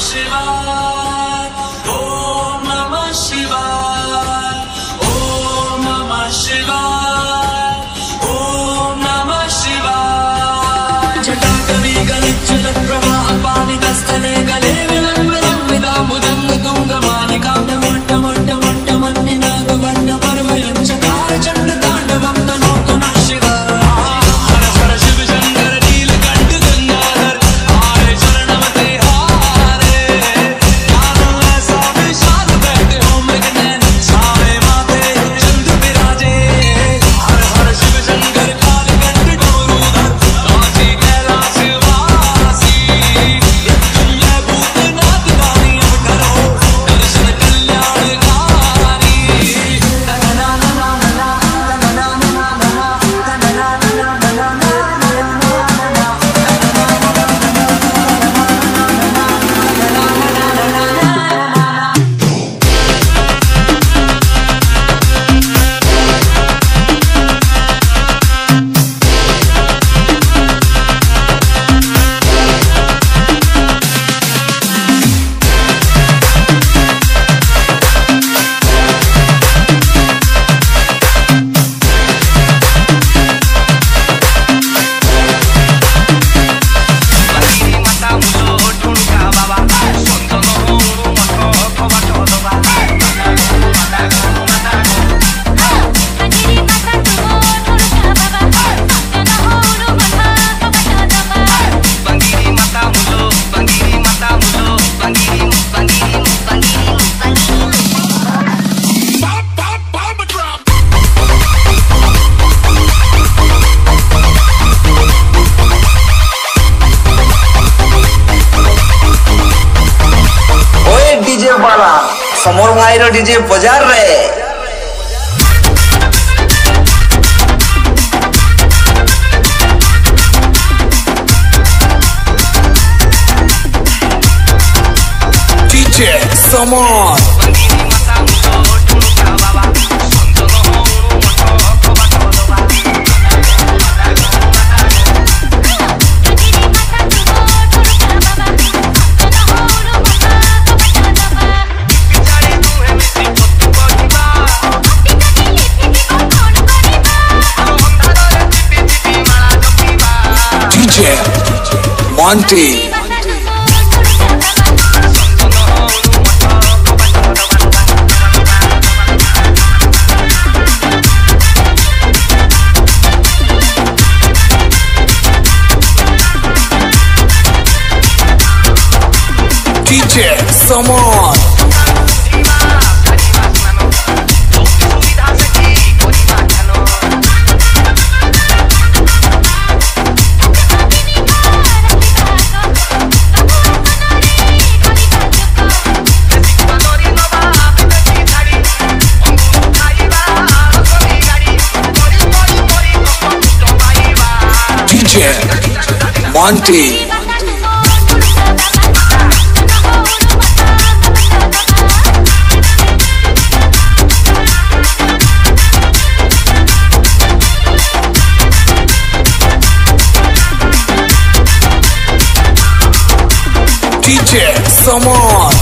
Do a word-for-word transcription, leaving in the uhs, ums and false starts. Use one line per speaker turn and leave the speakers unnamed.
जटाटवी गलिच्युत प्रवाह पानितस्थले गले विलम्बितं विदामुदं तुङ्गमालिकां मोट्ट मोट्ट मोट्ट मन्निनाद वर्ण पर्वयं चकार चण्ड ताण्डवं तनोतु नः शिवाय हर हर शिव शंकर नीलकंठ गंगाधर आए शरणमते हारे ज्ञान ऐसा विशाल बैठे हो मृगनयन छाए माथे चंद्र विराजे हर हर शिव शंकर कालकंठ डोरूधर काशी कैलाश वासी मृत्युंजय भूतनाथ गानी अब करो दर्शन कल्याणकारी
समोर मायरो डीजे बजार रे डीजे समोर Monty D J Sankar Monty D J Sankar